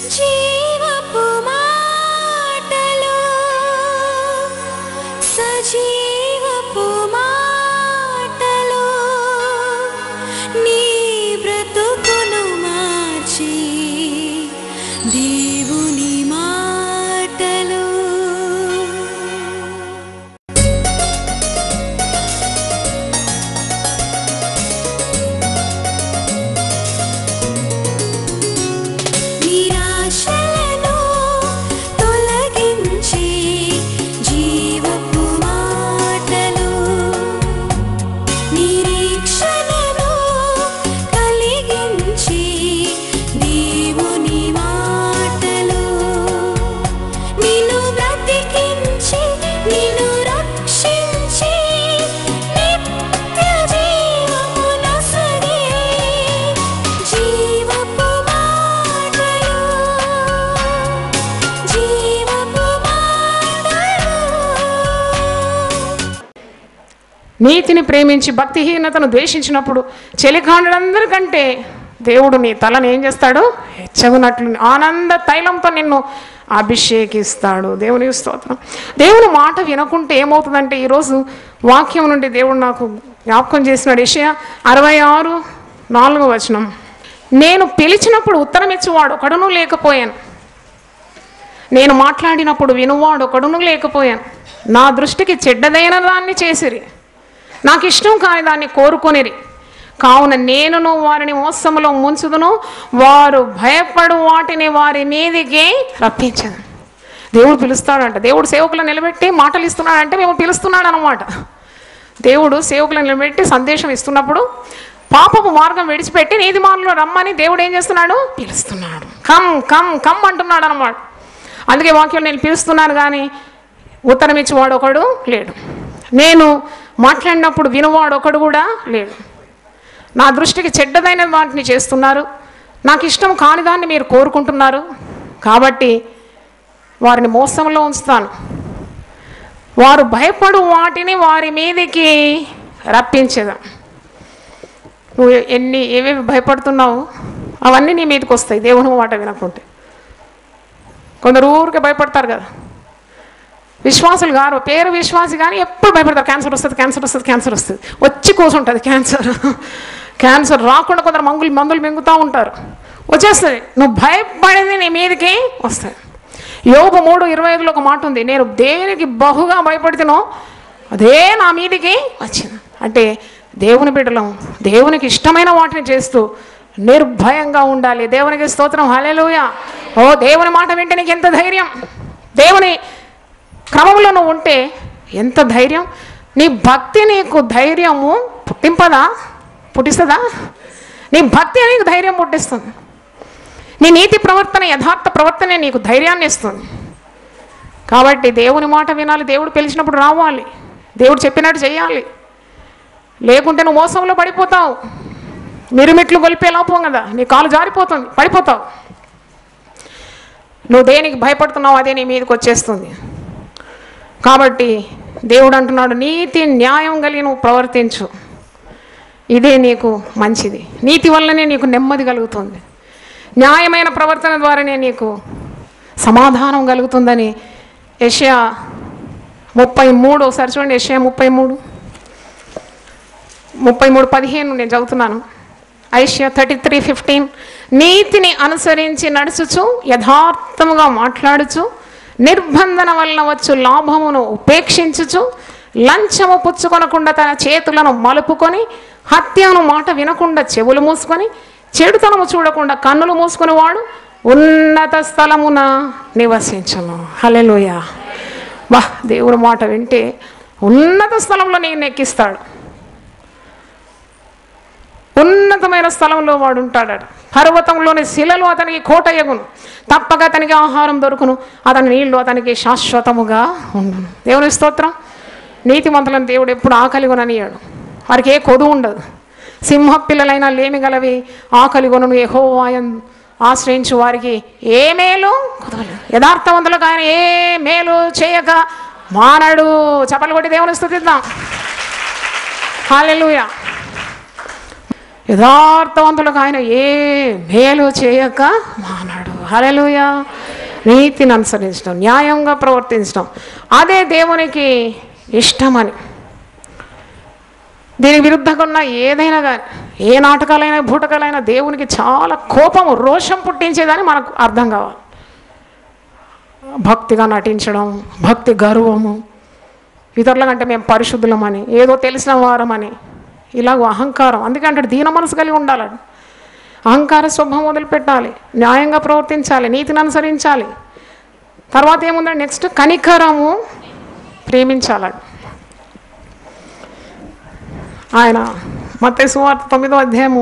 జీవపు మాటలు సజీవపు మాటలు నీ బ్రతుకును మార్చి దేవుని మాటలు. నిరాశలను తొలగించి జీవపు మాటలు నిరీక్షణను కలిగించి దేవుని మాటలు నిన్ను బ్రతికించి నిన్ను రక్షించి నిత్య జీవమునొసగే జీవపు మాటలు జీవపు మాటలు. నీతిని ప్రేమించి భక్తిహీనతను ద్వేషించినప్పుడు చెలికాండ్రందరికంటే దేవుడు నీ తలను ఏం చేస్తాడు? హెచ్చగునట్లు ఆనంద తైలంతో నిన్ను అభిషేకిస్తాడు. దేవునికి స్తోత్రం. దేవుని మాట వినకుంటే ఏమవుతుందంటే, ఈరోజు వాక్యం నుండి దేవుడు నాకు జ్ఞాపకం చేసినాడు. యెషయా 66:4 నేను పిలిచినప్పుడు ఉత్తరం ఇచ్చేవాడు ఒకడును లేకపోయాను, నేను మాట్లాడినప్పుడు వినువాడు ఒకడును లేకపోయాను. నా దృష్టికి చెడ్డదైన దాన్ని చేసిరి, నాకు ఇష్టం కాని దాన్ని కోరుకొనిరి. కావున నేనును వారిని మోసములో ముంచుదును, వారు భయపడు వాటిని వారి మీదికి రప్పించదు. దేవుడు పిలుస్తాడంట. దేవుడు సేవకులను నిలబెట్టి మాటలు ఇస్తున్నాడంటే మేము పిలుస్తున్నాడు అనమాట. దేవుడు సేవకులను నిలబెట్టి సందేశం ఇస్తున్నప్పుడు పాపపు మార్గం విడిచిపెట్టి నీతి మార్గంలో రమ్మని దేవుడు ఏం చేస్తున్నాడు? పిలుస్తున్నాడు. కమ్ కమ్ కమ్ అంటున్నాడు అనమాట. అందుకే వాక్యం నేను పిలుస్తున్నాను కానీ ఉత్తరం ఇచ్చేవాడు ఒకడు లేడు, నేను మాట్లాడినప్పుడు వినువాడు ఒకడు కూడా లేడు. నా దృష్టికి చెడ్డదైన వాటిని చేస్తున్నారు, నాకు ఇష్టం కాని దాన్ని మీరు కోరుకుంటున్నారు, కాబట్టి వారిని మోసంలో ఉంచుతాను. వారు భయపడు వాటిని వారి మీదికి రప్పించదా. నువ్వు ఏవేవి భయపడుతున్నావు అవన్నీ నీ మీదకి వస్తాయి దేవుని మాట వినకుంటే. కొందరు ఊరికే భయపడతారు కదా, విశ్వాసులు గారు, పేరు విశ్వాసి కానీ ఎప్పుడు భయపడతారు. క్యాన్సర్ వస్తుంది, క్యాన్సర్ వస్తుంది, క్యాన్సర్ వస్తుంది, వచ్చి కూర్చుంటుంది క్యాన్సర్. క్యాన్సర్ రాకుండా కొందరు మందులు మింగుతూ ఉంటారు, వచ్చేస్తుంది. నువ్వు భయపడేది నీ మీదకి వస్తుంది. యోబు 3:25 ఒక మాట ఉంది, నేను దేనికి బహుగా భయపడుతున్నో అదే నా మీదికి వచ్చింది. అంటే దేవుని బిడ్డలం దేవునికి ఇష్టమైన వాటిని చేస్తూ నిర్భయంగా ఉండాలి. దేవునికి స్తోత్రం, హల్లెలూయా. ఓ దేవుని మాట వింటే నీకు ఎంత ధైర్యం, దేవుని క్రమంలో నువ్వు ఉంటే ఎంత ధైర్యం. నీ భక్తి నీకు ధైర్యము పుట్టిస్తుందా? నీ భక్తి నీకు ధైర్యం పుట్టిస్తుంది. నీ నీతి ప్రవర్తన, యథార్థ ప్రవర్తనే నీకు ధైర్యాన్ని ఇస్తుంది. కాబట్టి దేవుని మాట వినాలి, దేవుడు పిలిచినప్పుడు రావాలి, దేవుడు చెప్పినట్టు చేయాలి. లేకుంటే నువ్వు మోసంలో పడిపోతావు. మిరుమిట్లు గొలిపే లోపం కదా, నీ కాలు జారిపోతుంది, పడిపోతావు. నువ్వు దేనికి భయపడుతున్నావు అదే నీ మీదకి వచ్చేస్తుంది. కాబట్టి దేవుడు అంటున్నాడు, నీతి న్యాయం కలిగి నువ్వు ప్రవర్తించు, ఇదే నీకు మంచిది. నీతి వల్లనే నీకు నెమ్మది కలుగుతుంది, న్యాయమైన ప్రవర్తన ద్వారానే నీకు సమాధానం కలుగుతుందని యెషయా 33 ఒకసారి చూడండి. యెషయా 33:15 నేను చదువుతున్నాను. యెషయా 33:15 నీతిని అనుసరించి నడుచుచు యథార్థముగా మాట్లాడుచు నిర్బంధన వలన వచ్చు లాభమును ఉపేక్షించుచు లంచము పుచ్చుకొనకుండా తన చేతులను మలుపుకొని హత్యను మాట వినకుండా చెవులు మూసుకొని చెడుతనము చూడకుండా కన్నులు మూసుకుని వాడు ఉన్నత స్థలమున నివసించును. హల్లెలూయా. వా, దేవుని మాట వింటే ఉన్నత స్థలంలో నేను ఎక్కిస్తాడు. ఉన్నతమైన స్థలంలో వాడు ఉంటాడు. పర్వతంలోని శిలలు అతనికి కోటయగును, తప్పక అతనికి ఆహారం దొరుకును, అతని నీళ్లు అతనికి శాశ్వతముగా ఉండును. దేవుని స్తోత్రం. నీతిమంతులను దేవుడు ఎప్పుడు ఆకలిగొననియాడు, వారికి ఏ కొదువు ఉండదు. సింహ పిల్లలైనా లేమి గలవి ఆకలిగొనను, యెహోవాను ఆశ్రయించు వారికి ఏ మేలు కొదవలేదు. యథార్థవంతులకు ఆయన ఏ మేలు చేయక మానడు. చప్పలు కొట్టి దేవుని స్తుతిద్దాం. హల్లెలూయా. యథార్థవంతులకు ఆయన ఏ మేలు చేయక మానడు. హల్లెలూయా. నీతిని అనుసరించడం, న్యాయంగా ప్రవర్తించడం, అదే దేవునికి ఇష్టమని. దీనికి విరుద్ధంగా ఉన్న ఏదైనా కానీ, ఏ నాటకాలైనా బూటకాలైనా దేవునికి చాలా కోపము, రోషం పుట్టించేదని మనకు అర్థం కావాలి. భక్తిగా నటించడం, భక్తి గర్వము, ఇతరుల కంటే మేము పరిశుద్ధులమని, ఏదో తెలిసిన వారమని, ఇలాగ అహంకారం. అందుకే అంటే దీన మనసు కలిగి ఉండాలని. అహంకార స్వభావం వదిలిపెట్టాలి, న్యాయంగా ప్రవర్తించాలి, నీతిని అనుసరించాలి. తర్వాత ఏముందండి నెక్స్ట్? కనికరము, ప్రేమించాలని. ఆయన మత్తయి సువార్త 9వ అధ్యాయము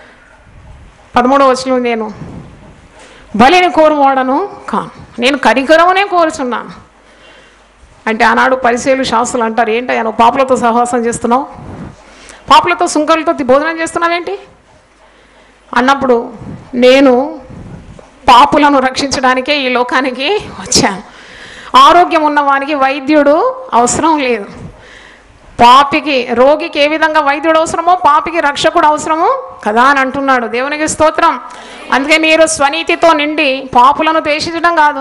13వ వచనంలో, నేను బలిని కోరువాడను కాను, నేను కనికరమునే కోరుచున్నాను అంటే, ఆనాడు పరిసయ్యులు శాస్త్రులు అంటారు, ఏంటయ్యా నువ్వు పాపులతో సహవాసం చేస్తున్నావు, పాపులతో సుంకలతో భోజనం చేస్తున్నావేంటి అన్నప్పుడు, నేను పాపులను రక్షించడానికే ఈ లోకానికి వచ్చాను. ఆరోగ్యం ఉన్నవానికి వైద్యుడు అవసరం లేదు. పాపికి, రోగికి ఏ విధంగా వైద్యుడు అవసరమో పాపికి రక్షకుడు అవసరము కదా అని అంటున్నాడు. దేవునికి స్తోత్రం. అందుకే మీరు స్వనీతితో నిండి పాపులను ద్వేషించడం కాదు,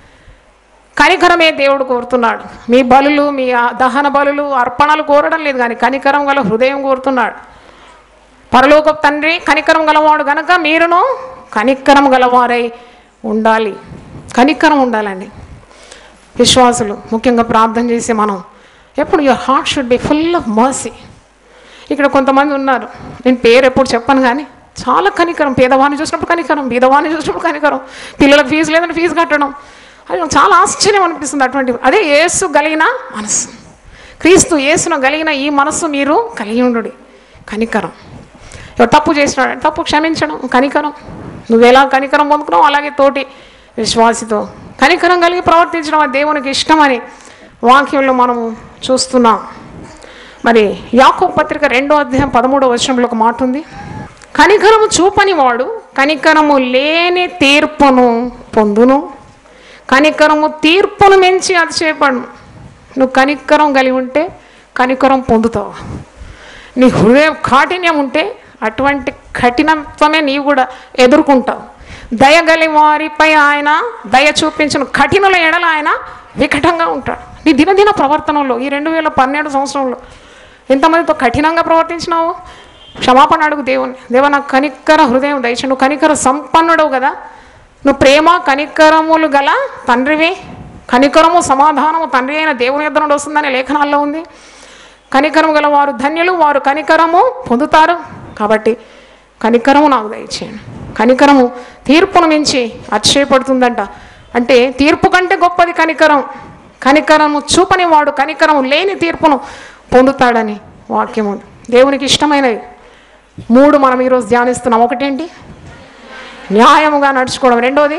కనికరమే దేవుడు కోరుతున్నాడు. మీ బలులు, మీ దహన బలులు, అర్పణలు కోరడం లేదు, కానీ కనికరం గల హృదయం కోరుతున్నాడు. పరలోక తండ్రి కనికరం గలవాడు కనుక మీరును కనికరం గలవారై ఉండాలి. కనికరం ఉండాలండి. విశ్వాసులు ముఖ్యంగా ప్రార్థన చేసి మనం ఎప్పుడు your heart should be full of mercy. ఇక్కడ కొంతమంది ఉన్నారు, నేను పేరు ఎప్పుడు చెప్పను కానీ చాలా కనికరం. పేదవాడిని చూసినప్పుడు కనికరం, బీదవాడిని చూసినప్పుడు కనికరం, పిల్లలకు ఫీజు లేదని ఫీజు కట్టడం, అది చాలా ఆశ్చర్యం అనిపిస్తుంది. అటువంటి అదే యేసు కలిగిన మనస్సు, క్రీస్తు యేసును కలిగిన ఈ మనస్సు మీరు కలిగి ఉండు. కనికరం. ఎవరు తప్పు చేసినాడు, తప్పు క్షమించడం కనికరం. నువ్వు ఎలా కనికరం పొందుకున్నావు అలాగే తోటి విశ్వాసితో కనికరం కలిగి ప్రవర్తించడం అది దేవునికి ఇష్టమని వాక్యంలో మనము చూస్తున్నాం. మరి యాకోబు పత్రిక 2వ అధ్యాయం 13వ వచనంలో ఒక మాట ఉంది, కనికరము చూపని వాడు కనికరము లేని తీర్పును పొందును, కనికరము తీర్పును మించి అతిశయపడును. నువ్వు కనికరం కలిగి ఉంటే కనికరం పొందుతావు. నీ హృదయం కాఠిన్యం ఉంటే అటువంటి కఠినత్వమే నీవు కూడా ఎదుర్కొంటావు. దయగలి వారిపై ఆయన దయ చూపించిన కఠినుల ఎడల ఆయన వికటంగా ఉంటాడు. నీ దినదిన ప్రవర్తనలో ఈ 2012 సంవత్సరంలో ఎంతమందితో కఠినంగా ప్రవర్తించినావు? క్షమాపణ అడుగు దేవుని. దేవా నాకు కనికర హృదయం దయచేయి. నువ్వు కనికర సంపన్నుడవు కదా, నువ్వు ప్రేమ కనికరములు గల తండ్రివి. కనికరము సమాధానము తండ్రి అయిన దేవుని యొద్ద నుండి వస్తుందని లేఖనాల్లో ఉంది. కనికరము గల వారు ధన్యులు, వారు కనికరము పొందుతారు. కాబట్టి కనికరము నాకు దయచేయండి. కనికరము తీర్పును మించి అతిశయపడుతుందంట. అంటే తీర్పు కంటే గొప్పది కనికరం. కనికరము చూపని వాడు కనికరము లేని తీర్పును పొందుతాడని వాక్యం ఉంది. దేవునికి ఇష్టమైనవి 3 మనం ఈరోజు ధ్యానిస్తున్నాం. ఒకటేంటి? న్యాయముగా నడుచుకోవడం. రెండోది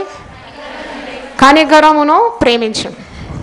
కనికరమును ప్రేమించడం.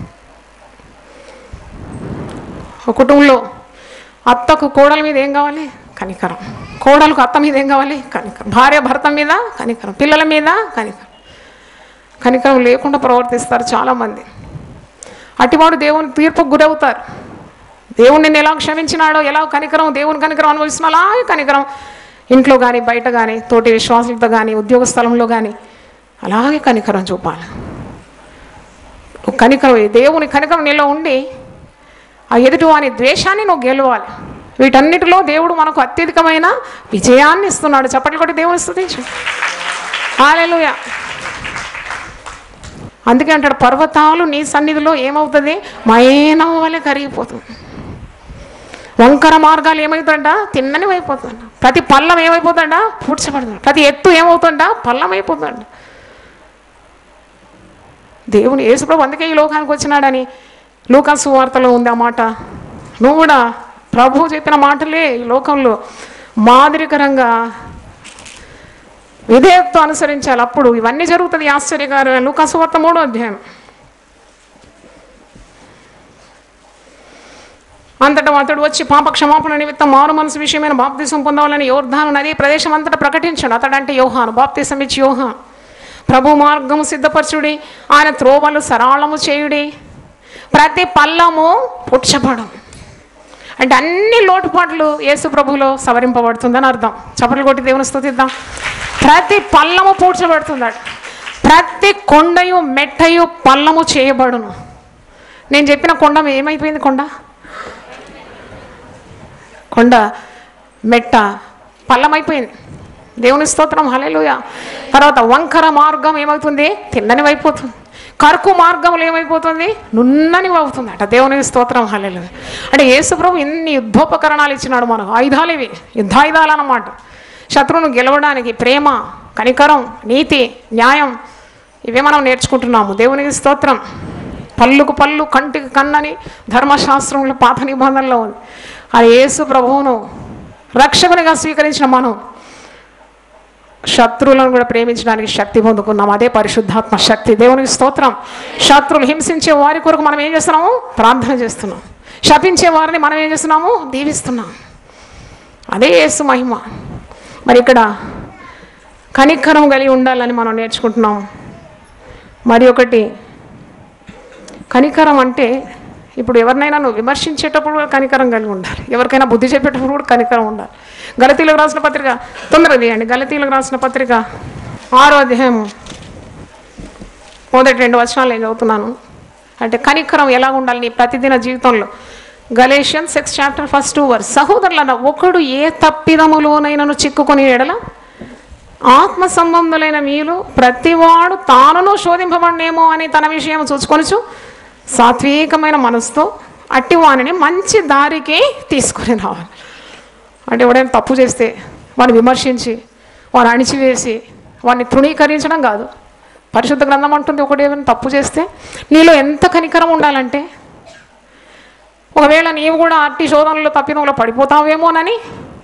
ఒక కుటుంబంలో అత్తకు కోడల మీద ఏం కావాలి? కనికరం. కోడలకు అత్త మీద ఏం కావాలి? కనికరం. భార్య భర్త మీద కనికరం, పిల్లల మీద కనికరం. కనికరం లేకుండా ప్రవర్తిస్తారు చాలామంది. అటివాడు దేవుని తీర్పుకు గురవుతారు. దేవుని నిన్ను ఎలా క్షమించినాడో, ఎలా కనికరం, దేవుని కనికరం అనుభవిస్తున్నా అలాగే కనికరం ఇంట్లో కానీ బయట కానీ తోటి విశ్వాసులతో కానీ ఉద్యోగ స్థలంలో కానీ అలాగే కనికరం చూపాలి. కనికరం, దేవుని కనికరం నీలో ఉండి ఆ ఎదుటి వాని ద్వేషాన్ని నువ్వు గెలవాలి. వీటన్నిటిలో దేవుడు మనకు అత్యధికమైన విజయాన్ని ఇస్తున్నాడు. చప్పట్లు కొట్టి దేవుని స్తుతించు. హల్లెలూయా. అందుకే అంటాడు, పర్వతాలు నీ సన్నిధిలో ఏమవుతుంది? మైనం వలె కరిగిపోతుంది. వంకర మార్గాలు ఏమవుతుంట? తిన్నని అయిపోతుంట. ప్రతి పల్లం ఏమైపోతుంట? పూడ్చబడుతుంది. ప్రతి ఎత్తు ఏమవుతుంట? పల్లం అయిపోతుంట. దేవుని యేసుప్రభు అందుకే ఈ లోకానికి వచ్చినాడని లూకా సువార్తలో ఉంది ఆ మాట. నువ్వు కూడా ప్రభువు చెప్పిన మాటలే ఈ లోకంలో మాదిరికరంగా విధేయతతో అనుసరించాలి. అప్పుడు ఇవన్నీ జరుగుతుంది. ఆశ్చర్యకరమైన లూకా సువార్త 3వ అధ్యాయం. అంతటా అతడు వచ్చి పాప క్షమాపణ నిమిత్తం మారు మనసు విషయమైన బాప్తిసం పొందవాలని యోర్దాను నది ప్రదేశం అంతటా ప్రకటించాడు. అతడంటే యోహాను. బాప్తిసం ఇచ్చి యోహాను, ప్రభు మార్గము సిద్ధపరచుడి, ఆయన త్రోవలు సరళము చేయుడి, ప్రతి పల్లము పుచ్చబడం. అంటే అన్ని లోటుపాట్లు యేసు ప్రభువులో సవరింపబడుతుందని అర్థం. చప్పట్లు కొట్టి దేవుని స్తుతిద్దాం. ప్రతి పల్లము పూడ్చబడుతుందట. ప్రతి కొండయు మెట్టయు పల్లము చేయబడును. నేను చెప్పిన కొండ ఏమైపోయింది? కొండ మెట్ట పల్లమైపోయింది. దేవుని స్తోత్రం, హల్లెలూయా. తర్వాత వంకర మార్గం ఏమవుతుంది? తిన్నని అయిపోతుంది. కరుకు మార్గములు ఏమైపోతుంది? నున్నని అవుతుంది అట. దేవుని స్తోత్రం, హల్లెలూయా. అంటే యేసు ప్రభు ఇన్ని యుద్ధోపకరణాలు ఇచ్చినాడు మనకు. ఆయుధాలు ఇవి, యుద్ధాయుధాలు అన్నమాట. శత్రువును గెలవడానికి ప్రేమ, కనికరం, నీతి, న్యాయం ఇవే మనం నేర్చుకుంటున్నాము. దేవునికి స్తోత్రం. పళ్ళుకు పళ్ళు, కంటికి కన్నని ధర్మశాస్త్రంలో పాత నిబంధనలో ఉంది. ఆ యేసు ప్రభువును రక్షకునిగా స్వీకరించిన మనం శత్రువులను కూడా ప్రేమించడానికి శక్తి పొందుకున్నాం. అదే పరిశుద్ధాత్మ శక్తి. దేవునికి స్తోత్రం. శత్రువులు హింసించే వారి కొరకు మనం ఏం చేస్తున్నాము? ప్రార్థన చేస్తున్నాం. శపించే వారిని మనం ఏం చేస్తున్నాము? దీవిస్తున్నాం. అదే యేసు మహిమ. మరి ఇక్కడ కనికరం కలిగి ఉండాలని మనం నేర్చుకుంటున్నాం. మరి ఒకటి, కనికరం అంటే ఇప్పుడు ఎవరినైనా నువ్వు విమర్శించేటప్పుడు కూడా కనికరం కలిగి ఉండాలి. ఎవరికైనా బుద్ధి చెప్పేటప్పుడు కూడా కనికరం ఉండాలి. గలతీలకు రాసిన పత్రిక, తొందరగా తీయండి, గలతీలకు రాసిన పత్రిక 6వ అధ్యాయం మొదటి 2 వచనాలు నేను చదువుతున్నాను. అంటే కనికరం ఎలా ఉండాలి నీ ప్రతిదిన జీవితంలో. Galatians 6 chapter 1st 2 verse. సహోదరులన్న ఒకడు ఏ తప్పిదములోనైనను చిక్కుకొని ఎడల ఆత్మ సంబంధులైన మీలో ప్రతివాడు తానును శోధింపబడనేమో అని తన విషయం చూసుకొనుచు సాత్వికమైన మనసుతో అట్టి వానిని మంచి దారికి తీసుకొని రావాలి. అంటే ఎవడైనా తప్పు చేస్తే వాడిని విమర్శించి, వాడిని అణిచివేసి, వాడిని తృణీకరించడం కాదు. పరిశుద్ధ గ్రంథం అంటుంది, ఒకడేమైనా తప్పు చేస్తే నీలో ఎంత కనికరం ఉండాలంటే, ఒకవేళ నీవు కూడా అట్టి శోధనలో తప్పిదంలో పడిపోతావేమోనని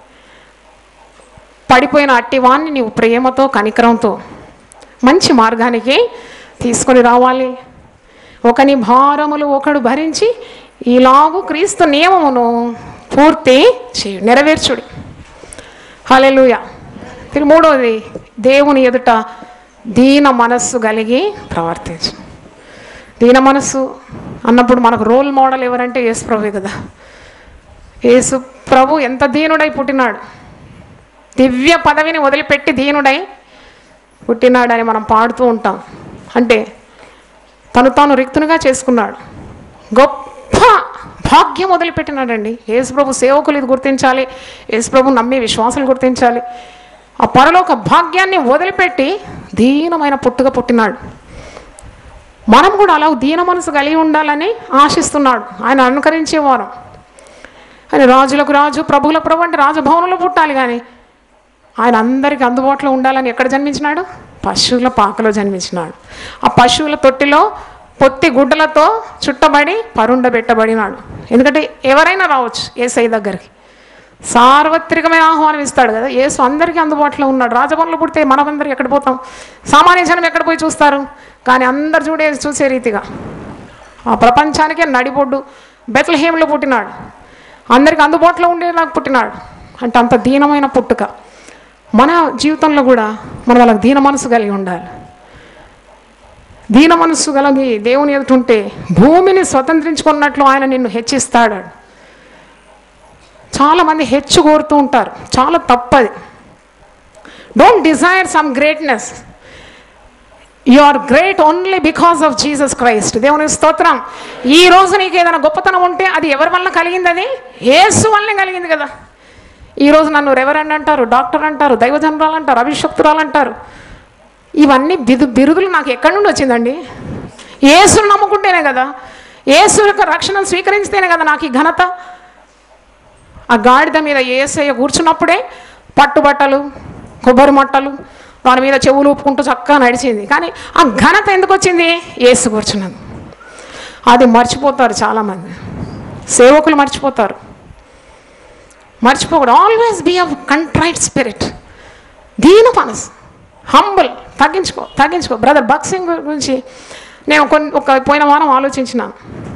పడిపోయిన అట్టి వాణ్ణి నీవు ప్రేమతో కనికరంతో మంచి మార్గానికి తీసుకొని రావాలి. ఒకని భారములు ఒకడు భరించి ఇలాగూ క్రీస్తు నియమమును పూర్తి చేయు, నెరవేర్చుడి. హల్లెలూయా. మూడవది, దేవుని ఎదుట దీన మనస్సు కలిగి ప్రవర్తించు. దీన మనస్సు అన్నప్పుడు మనకు రోల్ మోడల్ ఎవరంటే యేసు ప్రభువే కదా. యేసు ప్రభు ఎంత దీనుడై పుట్టినాడు. దివ్య పదవిని వదిలిపెట్టి దీనుడై పుట్టినాడని మనం పాడుతూ ఉంటాం. అంటే తను తాను రిక్తునిగా చేసుకున్నాడు. గొప్ప భాగ్యం వదిలిపెట్టినాడండి. యేసు ప్రభు సేవకులు ఇది గుర్తించాలి. యేసు ప్రభు నమ్మే విశ్వాసాలు గుర్తించాలి. ఆ పరలోక భాగ్యాన్ని వదిలిపెట్టి దీనమైన పుట్టుగా పుట్టినాడు. మనం కూడా అలా దీన మనసు కలిగి ఉండాలని ఆశిస్తున్నాడు. ఆయన అనుకరించేవారు. ఆయన రాజులకు రాజు, ప్రభువుల ప్రభు అంటే రాజభవనంలో పుట్టాలి, కానీ ఆయన అందరికీ అందుబాటులో ఉండాలని ఎక్కడ జన్మించినాడు? పశువుల పాకలో జన్మించినాడు. ఆ పశువుల తొట్టిలో పొత్తి గుడ్డలతో చుట్టబడి పరుండబెట్టబడినాడు. ఎందుకంటే ఎవరైనా రావచ్చు యేసయ్య దగ్గరికి. సార్వత్రికమైన ఆహ్వానం ఇస్తాడు కదా. యేసు అందరికీ అందుబాటులో ఉన్నాడు. రాజభవనంలో పుడితే మనమందరికి ఎక్కడ పోతాం? సామాన్య జనం ఎక్కడ పోయి చూస్తారు? కానీ అందరు చూసే రీతిగా ఆ ప్రపంచానికే నడిబొడ్డు బెత్లెహేంలో పుట్టినాడు. అందరికి అందుబాటులో ఉండేలాగా పుట్టినాడు. అంటే అంత దీనమైన పుట్టుక. మన జీవితంలో కూడా మనం వాళ్ళకి దీన మనసు కలిగి ఉండాలి. దీన మనసు కలిగి దేవుని ఎదుటుంటే భూమిని స్వతంత్రించుకున్నట్లు ఆయన నిన్ను హెచ్చిస్తాడు. చాలామంది హెచ్చు కోరుతూ ఉంటారు, చాలా తప్పది. Don't desire some greatness. You are great only because of Jesus Christ. దేవుని స్తోత్రం. ఈ రోజు నీకు ఏదైనా గొప్పతనం ఉంటే అది ఎవరి వల్ల కలిగింది? అది యేసు వల్లనే కలిగింది కదా. ఈరోజు నన్ను రెవరెండ్ అంటారు, డాక్టర్ అంటారు, దైవజనరాలు అంటారు, అభిషక్తురాలు అంటారు. ఇవన్నీ బిరుదులు నాకు ఎక్కడి నుండి వచ్చిందండి? యేసును నమ్ముకుంటేనే కదా, యేసు యొక్క రక్షణను స్వీకరిస్తేనే కదా నాకు ఈ ఘనత. ఆ గాడిద మీద యేసయ్య కూర్చున్నప్పుడే పట్టుబట్టలు, కొబ్బరి మట్టలు, దాని మీద చెవులు ఊపుకుంటూ చక్కగా నడిచింది. కానీ ఆ ఘనత ఎందుకు వచ్చింది? యేసు కూర్చున్నది. అది మర్చిపోతారు చాలామంది సేవకులు, మర్చిపోకూడదు. Always be of contrite spirit. దీన మనసు, హంబుల్. తగ్గించుకో. బ్రదర్ భగత్ సింగ్ గురించి నేను పోయిన వారం ఆలోచించినాను.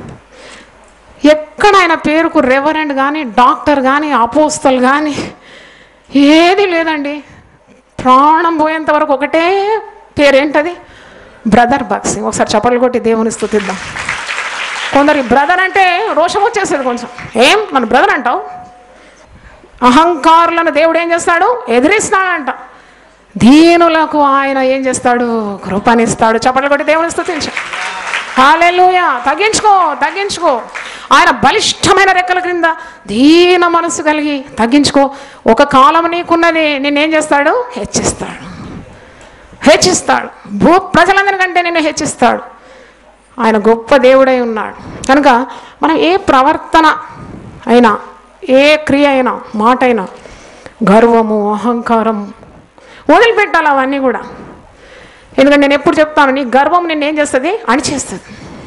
ఎక్కడ ఆయన పేరుకు రెవరెండ్ కానీ, డాక్టర్ కానీ, అపోస్తల్ కానీ ఏది లేదండి. ప్రాణం పోయేంత వరకు ఒకటే పేరేంటది? బ్రదర్ భగత్ సింగ్. ఒకసారి చప్పట్లు కొట్టి దేవుని స్తుతిద్దాం. కొందరికి బ్రదర్ అంటే రోషం వచ్చేసేది కొంచెం. ఏం నన్ను బ్రదర్ అంటావు? అహంకారులను దేవుడు ఏం చేస్తాడు? ఎదిరిస్తున్నాడంట. దీనులకు ఆయన ఏం చేస్తాడు? కృపనిస్తాడు. చప్పట్లు కొట్టి దేవుని స్తుతించు. హల్లెలూయా. తగ్గించుకో. ఆయన బలిష్టమైన రెక్కల క్రింద దీన మనసు కలిగి తగ్గించుకో. ఒక కాలం నీకున్నది నిన్నేం చేస్తాడు? హెచ్చిస్తాడు. భూ ప్రజలందరికంటే నిన్ను హెచ్చిస్తాడు. ఆయన గొప్ప దేవుడై ఉన్నాడు. కనుక మనం ఏ ప్రవర్తన అయినా, ఏ క్రియ అయినా, మాట అయినా, గర్వము, అహంకారం వదిలిపెట్టాలి అవన్నీ కూడా. ఎందుకంటే నేను ఎప్పుడు చెప్తాను, నీ గర్వం నిన్నేం చేస్తుంది? అణిచేస్తుంది.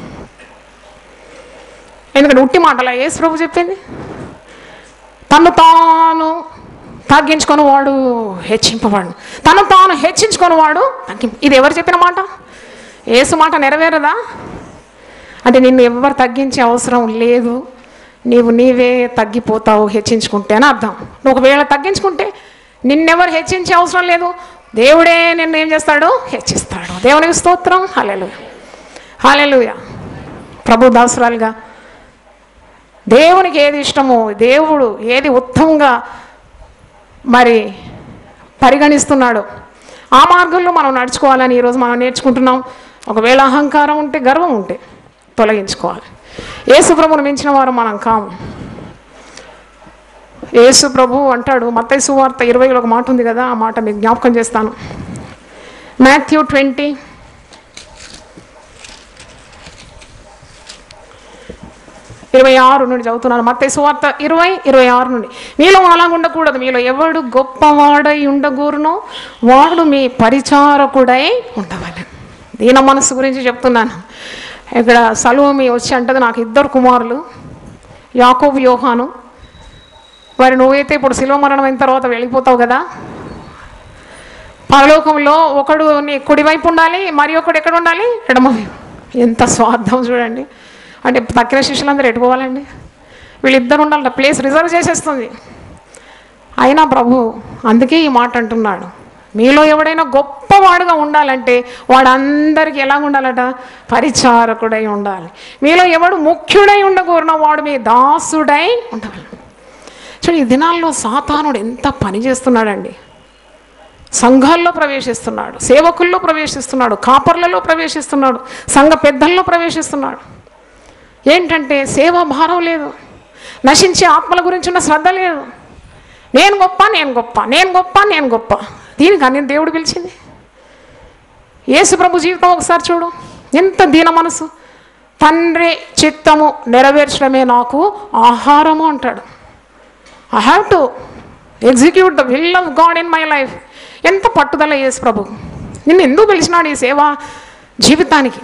ఎందుకంటే ఉట్టి మాటలా యేసు ప్రభు చెప్పింది, తను తాను తగ్గించుకొని వాడు హెచ్చింపవాడు, తను తాను హెచ్చించుకొని వాడు తగ్గింపు. ఇది ఎవరు చెప్పిన మాట? యేసు మాట నెరవేరదా? అంటే నిన్ను ఎవరు తగ్గించే అవసరం లేదు, నీవే తగ్గిపోతావు హెచ్చించుకుంటే అని అర్థం. నువ్వు ఒకవేళ తగ్గించుకుంటే నిన్నెవరు హెచ్చించే అవసరం లేదు, దేవుడే నిన్ను ఏం చేస్తాడు? హెచ్చిస్తాడు. దేవునికి స్తోత్రం. హల్లెలూయా. ప్రభు దాసురాలుగా దేవునికి ఏది ఇష్టమో, దేవుడు ఏది ఉత్తమంగా మరి పరిగణిస్తున్నాడో ఆ మార్గంలో మనం నడుచుకోవాలని ఈరోజు మనం నేర్చుకుంటున్నాం. ఒకవేళ అహంకారం ఉంటే, గర్వం ఉంటే తొలగించుకోవాలి. యేసు ప్రభువును మించిన వారు మనం కాము. యేసు ప్రభు అంటాడు, మత్తయి సువార్త 20లో ఒక మాట ఉంది కదా, ఆ మాట మీకు జ్ఞాపకం చేస్తాను. మాథ్యూ 20 26 నుండి చదువుతున్నాను. మత్తయి సువార్త 20:26 నుండి. మీలో అలాగ ఉండకూడదు. మీలో ఎవడు గొప్పవాడై ఉండగూరునో వాడు మీ పరిచారకుడై ఉండవాలి. దీన మనస్సు గురించి చెప్తున్నాను. ఇక్కడ సలోమి వచ్చి అంటది, నాకు 2 కుమారులు, యాకోబు, యోహాను. మరి నువ్వైతే ఇప్పుడు శిలువ మరణం అయిన తర్వాత వెళ్ళిపోతావు కదా, పరలోకంలో ఒకడు నీ కుడివైపు ఉండాలి, మరి ఒకడు ఎక్కడ ఉండాలి? ఎడమవైపు. ఎంత స్వార్థం చూడండి. అంటే తక్కిన శిష్యులందరూ ఎట్టుకోవాలండి, వీళ్ళిద్దరు ఉండాలంట. ప్లేస్ రిజర్వ్ చేసేస్తుంది. అయినా ప్రభు అందుకే ఈ మాట అంటున్నాడు, మీలో ఎవడైనా గొప్పవాడుగా ఉండాలంటే వాడు అందరికీ ఎలా ఉండాలట? పరిచారకుడై ఉండాలి. మీలో ఎవడు ముఖ్యుడై ఉండకూడన వాడు మీ దాసుడై ఉండాలి. చూడండి, ఈ దినాల్లో సాతానుడు ఎంత పని చేస్తున్నాడండి. సంఘాల్లో ప్రవేశిస్తున్నాడు, సేవకుల్లో ప్రవేశిస్తున్నాడు, కాపర్లలో ప్రవేశిస్తున్నాడు, సంఘ పెద్దల్లో ప్రవేశిస్తున్నాడు. ఏంటంటే సేవా భారం లేదు, నశించే ఆత్మల గురించి ఉన్న శ్రద్ధ లేదు. నేను గొప్ప. దీనికి అన్ని దేవుడు పిలిచింది. యేసు ప్రభు జీవితం ఒకసారి చూడు, ఎంత దీన మనసు. తండ్రి చిత్తము నెరవేర్చడమే నాకు ఆహారము అంటాడు. I have to execute the will of God in my life. ఎంత పట్టుదల యేసు ప్రభు. నిన్ను ఎందుకు పిలిచినాడు ఈ సేవా జీవితానికి?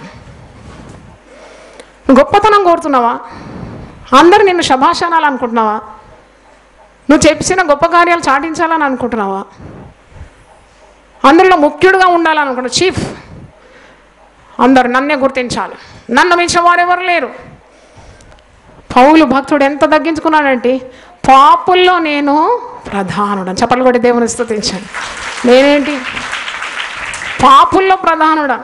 గొప్పతనం కోరుతున్నావా? అందరు నిన్ను శభాషానాలు అనుకుంటున్నావా? నువ్వు చెప్పిన గొప్ప కార్యాలు చాటించాలని అనుకుంటున్నావా? అందరిలో ముఖ్యుడుగా ఉండాలని అనుకుంటున్నావు, చీఫ్. అందరు నన్నే గుర్తించాలి, నన్ను మించిన వారెవరు లేరు. పౌలు భక్తుడు ఎంత తగ్గించుకున్నాడంటే, పాపుల్లో నేను ప్రధానుడని. చప్పట్లు కొట్టి దేవుని స్తుతించాను. నేనేంటి? పాపుల్లో ప్రధానుడా.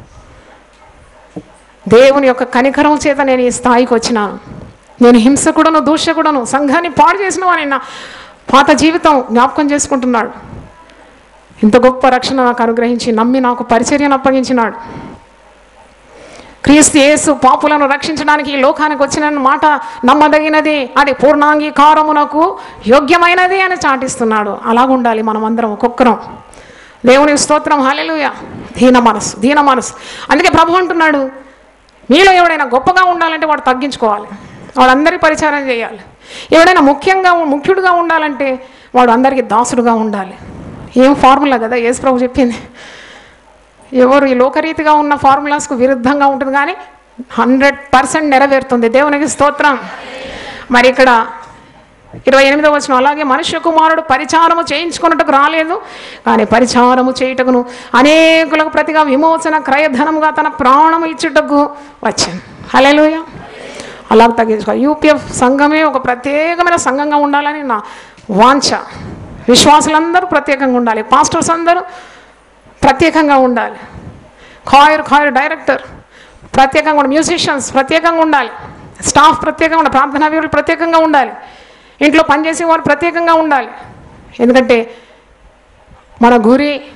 దేవుని యొక్క కనికరం చేత నేను ఈ స్థాయికి వచ్చినాను. నేను హింసకుడను, దూషకుడను, సంఘాన్ని పాడు చేసిన వాని నా పాత జీవితం జ్ఞాపకం చేసుకుంటున్నాడు. ఇంత గొప్ప రక్షణ నాకు అనుగ్రహించి నమ్మి నాకు పరిచర్యను అప్పగించినాడు. క్రీస్తు యేసు పాపులను రక్షించడానికి ఈ లోకానికి వచ్చిన మాట నమ్మదగినది, అది పూర్ణాంగీకారమునకు యోగ్యమైనది అని చాటిస్తున్నాడు. అలాగుండాలి మనం అందరం, ఒక్కొక్కరం. దేవునికి స్తోత్రం. హల్లెలూయా. దీన మనసు. అందుకే ప్రభు అంటున్నాడు, మీలో ఎవడైనా గొప్పగా ఉండాలంటే వాడు తగ్గించుకోవాలి, వాడు అందరికీ పరిచారం చేయాలి. ఎవడైనా ముఖ్యుడుగా ఉండాలంటే వాడు అందరికీ దాసుడుగా ఉండాలి. ఏం ఫార్ములా కదా యేసు ప్రభు చెప్పింది. ఎవరు ఈ లోకరీతిగా ఉన్న ఫార్ములాస్కు విరుద్ధంగా ఉంటుంది, కానీ 100% నెరవేరుతుంది. దేవునికి స్తోత్రం. మరి ఇక్కడ 28వ వచనం, అలాగే మనుష్య కుమారుడు పరిచారము చేయించుకున్నట్టుకు రాలేదు, కానీ పరిచారము చేయుటకును అనేకులకు ప్రతిగా విమోచన క్రయధనముగా తన ప్రాణము ఇచ్చుటకు వచ్చాను. హల్లెలూయా. అలా తగ్గించుకోవాలి. యూపీఎఫ్ సంఘమే ఒక ప్రత్యేకమైన సంఘంగా ఉండాలని నా వాంఛ. విశ్వాసులందరూ ప్రత్యేకంగా ఉండాలి, పాస్టర్స్ అందరూ ప్రత్యేకంగా ఉండాలి, ఖాయర్ డైరెక్టర్ ప్రత్యేకంగా ఉండాలి, మ్యూజిషియన్స్ ప్రత్యేకంగా ఉండాలి, స్టాఫ్ ప్రత్యేకంగా ఉండాలి, ప్రార్థనా వీరులు ప్రత్యేకంగా ఉండాలి, ఇంట్లో పనిచేసే వారు ప్రత్యేకంగా ఉండాలి. ఎందుకంటే మన గురి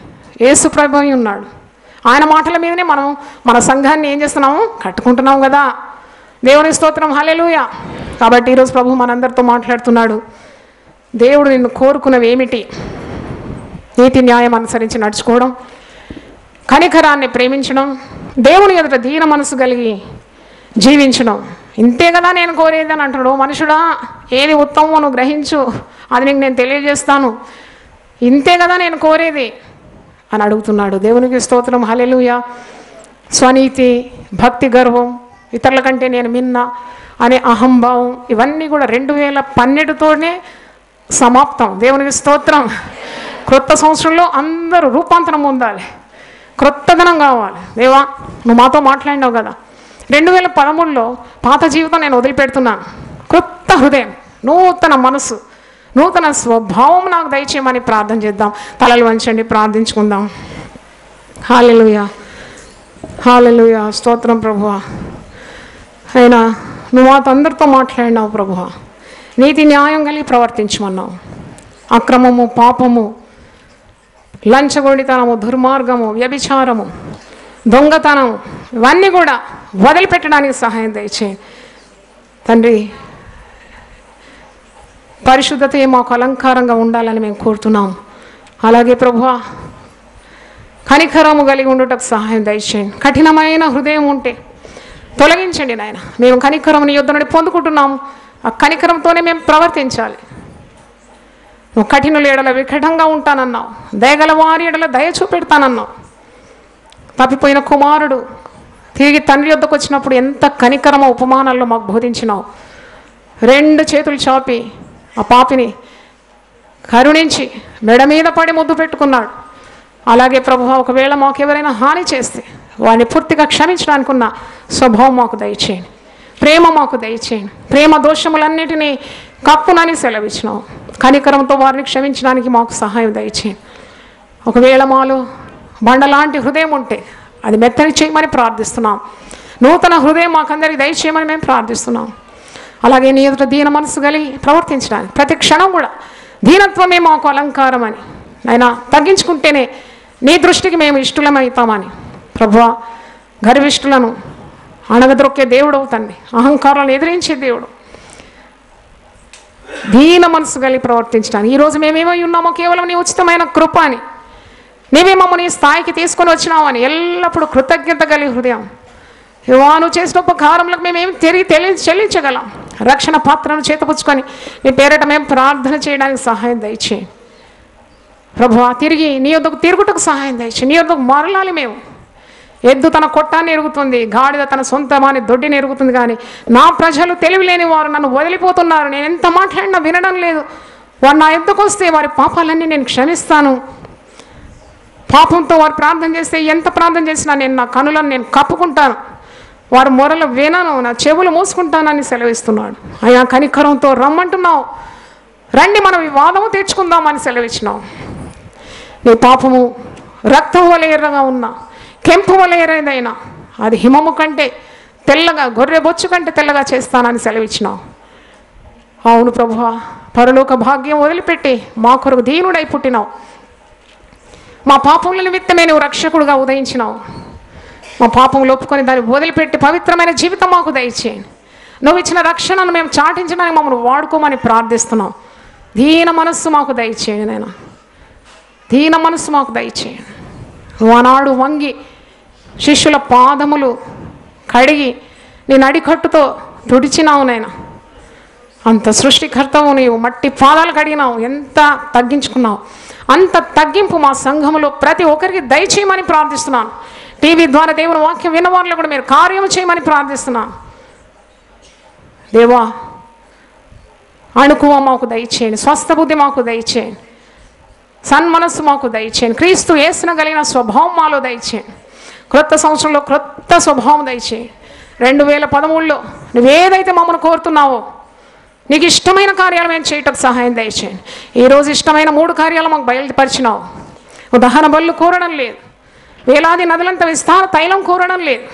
యేసు ప్రభువే ఉన్నాడు. ఆయన మాటల మీదనే మనం మన సంఘాన్ని ఏం చేస్తున్నాము, కట్టుకుంటున్నాం కదా. దేవుని స్తోత్రం, హల్లెలూయా. కాబట్టి ఈరోజు ప్రభు మనందరితో మాట్లాడుతున్నాడు. దేవుడు నిన్ను కోరుకున్నవి ఏమిటి? నీతి న్యాయం అనుసరించి నడుచుకోవడం, కనికరాన్ని ప్రేమించడం, దేవుని ఎదుట దీన మనసు కలిగి జీవించడం. ఇంతే కదా నేను కోరేది అని అంటాడు. మనుషుడా, ఏది ఉత్తమమో నువ్వు గ్రహించు, అది నీకు నేను తెలియజేస్తాను. ఇంతే కదా నేను కోరేది అని అడుగుతున్నాడు. దేవునికి స్తోత్రం, హల్లెలూయా. స్వనీతి, భక్తి గర్వం, ఇతరుల కంటే నేను మిన్న అనే అహంభావం, ఇవన్నీ కూడా 2012తోనే సమాప్తం. దేవునికి స్తోత్రం. క్రొత్త సంవత్సరంలో అందరూ రూపాంతరం పొందాలి, క్రొత్తదనం కావాలి. దేవా, నువ్వు మాతో మాట్లాడినావు కదా. 2013లో పాత జీవితం నేను వదిలిపెడుతున్నాను, క్రొత్త హృదయం, నూతన మనసు, నూతన స్వభావం నాకు దయచేయమని ప్రార్థన చేద్దాం. తలలు వంచండి, ప్రార్థించుకుందాం. హల్లెలూయా, హల్లెలూయా. స్తోత్రం ప్రభువా. అయినా నువ్వు మాతో అందరితో మాట్లాడినావు ప్రభువా. నీతి న్యాయం కలిగి ప్రవర్తించమన్నావు. అక్రమము, పాపము, లంచగొండితనము, దుర్మార్గము, వ్యభిచారము, దొంగతనం, ఇవన్నీ కూడా వదిలిపెట్టడానికి సహాయం దయచేయి తండ్రి. పరిశుద్ధతే మాకు అలంకారంగా ఉండాలని మేము కోరుతున్నాం. అలాగే ప్రభువా, కనికరము కలిగి ఉండుటకు సహాయం దయచేయండి. కఠినమైన హృదయం ఉంటే తొలగించండి నాయన. మేము కనికరం నీ యొద్ద నుండి పొందుకుంటున్నాము. ఆ కనికరంతోనే మేము ప్రవర్తించాలి. నువ్వు కఠినుల ఎడల వికటంగా ఉంటానన్నావు, దయగల వారి ఎడల దయ చూపెడతానన్నావు. తప్పిపోయిన కుమారుడు తిరిగి తండ్రి యొద్దకు వచ్చినప్పుడు ఎంత కనికరమో ఉపమానాల్లో మాకు బోధించినావు. 2 చేతులు చాపి ఆ పాపిని కరుణించి మెడ మీద పడి ముద్దు పెట్టుకున్నాడు. అలాగే ప్రభువా, ఒకవేళ మాకు ఎవరైనా హాని చేస్తే వారిని పూర్తిగా క్షమించడానికి ఉన్న స్వభావం మాకు దయచేయండి. ప్రేమ మాకు దయచేయండి. ప్రేమ దోషములన్నిటినీ కప్పునని సెలవిచ్చినావు. కనికరంతో వారిని క్షమించడానికి మాకు సహాయం దయచేయండి. ఒకవేళ మాలో బండలాంటి హృదయం ఉంటే అది మెత్తని చేయమని ప్రార్థిస్తున్నాం. నూతన హృదయం మాకందరికి దయచేయమని మేము ప్రార్థిస్తున్నాం. అలాగే నీ ఎదుట దీన మనసు కలిగి ప్రవర్తించడానికి ప్రతి క్షణం కూడా దీనత్వమే మాకు అలంకారం అని అయినా తగ్గించుకుంటేనే నీ దృష్టికి మేము ఇష్టలమవుతామని ప్రభువా, గర్విష్ఠులను అణగద్రొక్కే దేవుడు అవుతండి, అహంకారాలను ఎదిరించే దేవుడు. దీన మనసు కలిగి ప్రవర్తించడానికి ఈరోజు మేమేమై ఉన్నామో కేవలం నీ ఉచితమైన కృప అని, నీవే మమ్మల్ని ఈ స్థాయికి తీసుకొని వచ్చినామని ఎల్లప్పుడూ కృతజ్ఞత కలిగి హృదయం. నువ్వు చేసిన ఉపకారములకు మేమేమి తిరిగి చెల్లించగలం. రక్షణ పాత్రను చేతపుచ్చుకొని నీ పేరట మేము ప్రార్థన చేయడానికి సహాయం దయచేయి ప్రభువా. తిరిగి నీ యొద్దకు తిరుగుటకు సహాయం దయచేయి. నీ యొద్దకు మరలాలి మేము. ఎద్దు తన కొట్టాన్ని ఎరుగుతుంది, గాడిద తన సొంతమాని దొడ్డిని ఎరుగుతుంది, కానీ నా ప్రజలు తెలివిలేని వారు నన్ను వదిలిపోతున్నారు. నేను ఎంత మాట్లాడినా వినడం లేదు. వారు నా ఎద్దుకు వస్తే వారి పాపాలన్నీ నేను క్షమిస్తాను. పాపంతో వారు ప్రార్థన చేస్తే ఎంత ప్రార్థన చేసినా నేను నా కనులను నేను కప్పుకుంటాను. వారు మొరలు వినను, నా చెవులు మూసుకుంటానని సెలవిస్తున్నాడు. అయ్యా, కనికరంతో రమ్మంటున్నావు. రండి మనం ఈ వాదము తీర్చుకుందామని సెలవిచ్చినావు. నీ పాపము రక్తం వలె ఎర్రగా ఉన్నా, కెంపు వలె ఎర్రదైనా అది హిమము కంటే తెల్లగా, గొర్రె బొచ్చు కంటే తెల్లగా చేస్తానని సెలవిచ్చినావు. అవును ప్రభువా, పరలోక భాగ్యం వదిలిపెట్టి మా కొరకు దీనుడై పుట్టినావు. మా పాపముల నిమిత్తమే నువ్వు రక్షకుడుగా ఉదయించినావు. మా పాపములు ఒప్పుకొని దాన్ని వదిలిపెట్టి పవిత్రమైన జీవితం మాకు దయచేయండి. నువ్వు ఇచ్చిన రక్షణను మేము చాటించడానికి మమ్మల్ని వాడుకోమని ప్రార్థిస్తున్నాం. దీన మనస్సు మాకు దయచేయండి నాయన, దీన మనస్సు మాకు దయచేయండి. నువ్వు ఆనాడు వంగి శిష్యుల పాదములు కడిగి నీ నడికట్టుతో తుడిచినావు నాయన. అంత సృష్టికర్తవు నీవు, మట్టి పాదాలు కడిగినావు. ఎంత తగ్గించుకున్నావు. అంత తగ్గింపు మా సంఘములో ప్రతి ఒక్కరికి దయచేయమని ప్రార్థిస్తున్నాను. టీవీ ద్వారా దేవుని వాక్యం విన్నవారిలో కూడా మీరు కార్యం చేయమని ప్రార్థిస్తున్నాను. దేవా, అణుకువ మాకు దయచేయండి, స్వస్థ బుద్ధి మాకు దయచేయండి, సన్మనస్సు మాకు దయచేయండి, క్రీస్తు యేసున కలిగిన స్వభావం మాలో దయచేయండి. క్రొత్త సంవత్సరంలో క్రొత్త స్వభావం దయచేయండి. 2013లో నువ్వేదైతే మమ్మల్ని కోరుతున్నావో నీకు ఇష్టమైన కార్యాలు మేము చేయటకు సహాయం దయచేయండి. ఈరోజు ఇష్టమైన 3 కార్యాలు మాకు బయలుపరిచినావు. దహన బళ్ళు కోరడం లేదు, వేలాది నదులంత విస్తార తైలం కోరడం లేదు,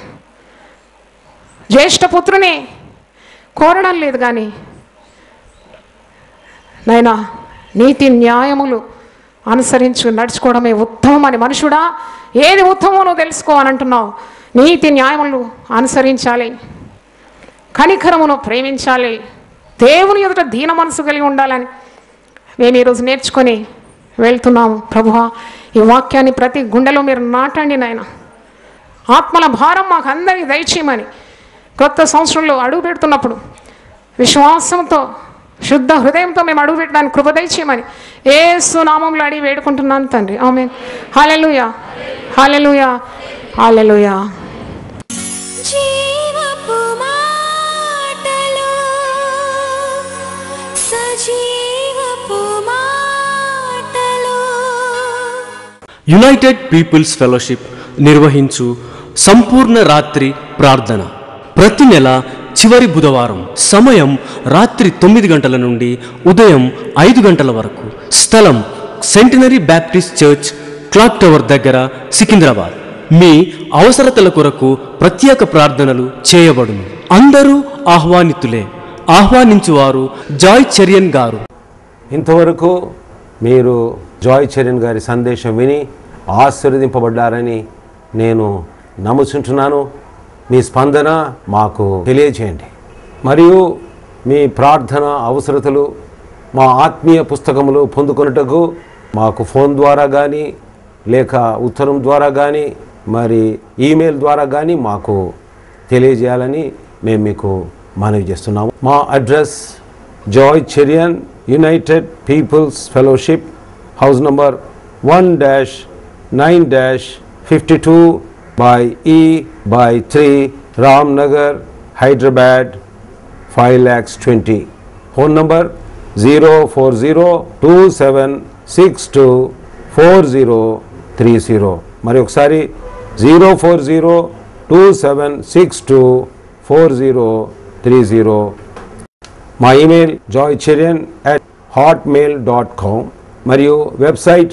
జ్యేష్ఠ పుత్రుని కోరడం లేదు, కానీ నైనా నీతి న్యాయములు అనుసరించు నడుచుకోవడమే ఉత్తమం అని. మనుషుడా, ఏది ఉత్తమమో నువ్వు తెలుసుకో అని అంటున్నావు. నీతి న్యాయములు అనుసరించాలి, కనికరమును ప్రేమించాలి, దేవుని ఎదుట దీన మనసు కలిగి ఉండాలని మేము ఈరోజు నేర్చుకొని వెళ్తున్నాము. ప్రభువా, ఈ వాక్యాన్ని ప్రతి గుండెలో మీరు నాటండి నాయన. ఆత్మల భారం మాకు అందరికీ దయచేయమని కొత్త సంవత్సరంలో అడుగు పెడుతున్నప్పుడు విశ్వాసంతో శుద్ధ హృదయంతో మేము అడుగు పెట్టడానికి కృప దయచేయమని యేసు నామములో అడిగి వేడుకుంటున్నాను తండ్రి. ఆమేన్. హల్లెలూయా, హల్లెలూయా, హల్లెలూయా. జీవపు మాటలు, సజీవపు మాటలు. యునైటెడ్ పీపుల్స్ ఫెలోషిప్ నిర్వహించు సంపూర్ణ రాత్రి ప్రార్థన ప్రతి నెల చివరి బుధవారం. సమయం రాత్రి 9 గంటల నుండి ఉదయం 5 గంటల వరకు. స్థలం centenary Baptist church, clock tower దగ్గర, సికింద్రాబాద్. మీ అవసరతల కొరకు ప్రత్యేక ప్రార్థనలు చేయబడును. అందరూ ఆహ్వానితులే. ఆహ్వానించువారు జాయ్ చెరియన్ గారు. ఇంతవరకు మీరు జాయ్ చెరియన్ గారి సందేశం విని ఆశీర్వదింపబడ్డారని నేను నమ్ముచుంటున్నాను. మీ స్పందన మాకు తెలియజేయండి. మరియు మీ ప్రార్థన అవసరతలు మా ఆత్మీయ పుస్తకములు పొందుకొనుటకు మాకు ఫోన్ ద్వారా కానీ, లేక ఉత్తరం ద్వారా కానీ, మరి ఈమెయిల్ ద్వారా కానీ మాకు తెలియజేయాలని మేము మీకు మనవి చేస్తున్నాము. మా address Joy Cherian, United Peoples Fellowship, house number 1-9-52 by E by 3, Ramnagar, Hyderabad, 5,20,000. Phone number 04027624030. మరి ఒకసారి 04027624030. మా ఈమెయిల్ joycherian@hotmail.com. మరియు వెబ్సైట్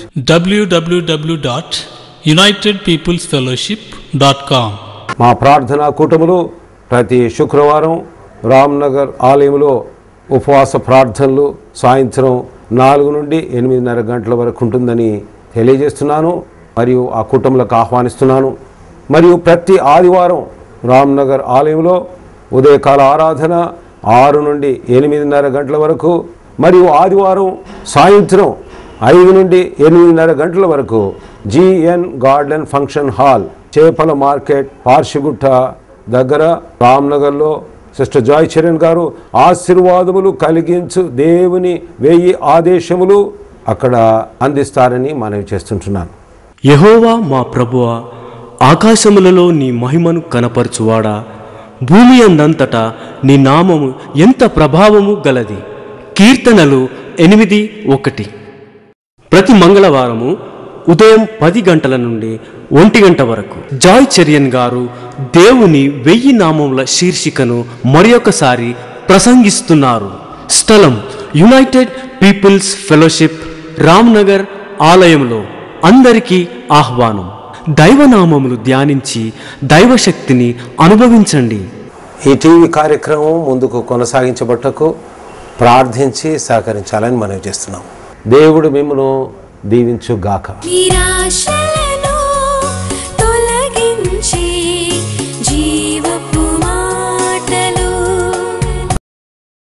www.unitedpeoplesfellowship.com. మా ప్రార్థనా కూటములు ప్రతి శుక్రవారం రామ్నగర్ ఆలయంలో ఉపవాస ప్రార్థనలు సాయంత్రం 4 నుండి 8:30 గంటల వరకు ఉంటుందని తెలియజేస్తున్నాను. మరియు ఆ కూటములకు ఆహ్వానిస్తున్నాను. మరియు ప్రతి ఆదివారం రామ్నగర్ ఆలయంలో ఉదయకాల ఆరాధన 6 నుండి 8:30 గంటల వరకు, మరియు ఆదివారం సాయంత్రం 5 నుండి 8:30 గంటల వరకు జిఎన్ గార్డెన్ ఫంక్షన్ హాల్, చేపల మార్కెట్, పార్షిగుట్ట దగ్గర, రామ్నగర్లో సిస్టర్ జాయ్ చెరియన్ గారు ఆశీర్వాదములు కలిగించు దేవుని 1000 ఆదేశములు అక్కడ అందిస్తారని మనవి చేస్తుంటున్నాను. యెహోవా మా ప్రభువా, ఆకాశములలో నీ మహిమను కనపరచువాడా, భూమి అందంతటా నీ నామము ఎంత ప్రభావము గలది. కీర్తనలు 8:1. ప్రతి మంగళవారము ఉదయం 10 గంటల నుండి 1 గంట వరకు జాయ్ చెరియన్ గారు దేవుని 1000 నామముల శీర్షికను మరొకసారి ప్రసంగిస్తున్నారు. స్థలం యునైటెడ్ పీపుల్స్ ఫెలోషిప్, రామ్నగర్ ఆలయంలో. అందరికీ ఆహ్వానం. దైవనామములు ధ్యానించి దైవశక్తిని అనుభవించండి. ఈ టీవీ కార్యక్రమం ముందుకు కొనసాగించబట్టకు ప్రార్థించి సహకరించాలని మనవి చేస్తున్నాం. దేవుడు మిమ్మల్ని దీవించుగాక. నిరాశ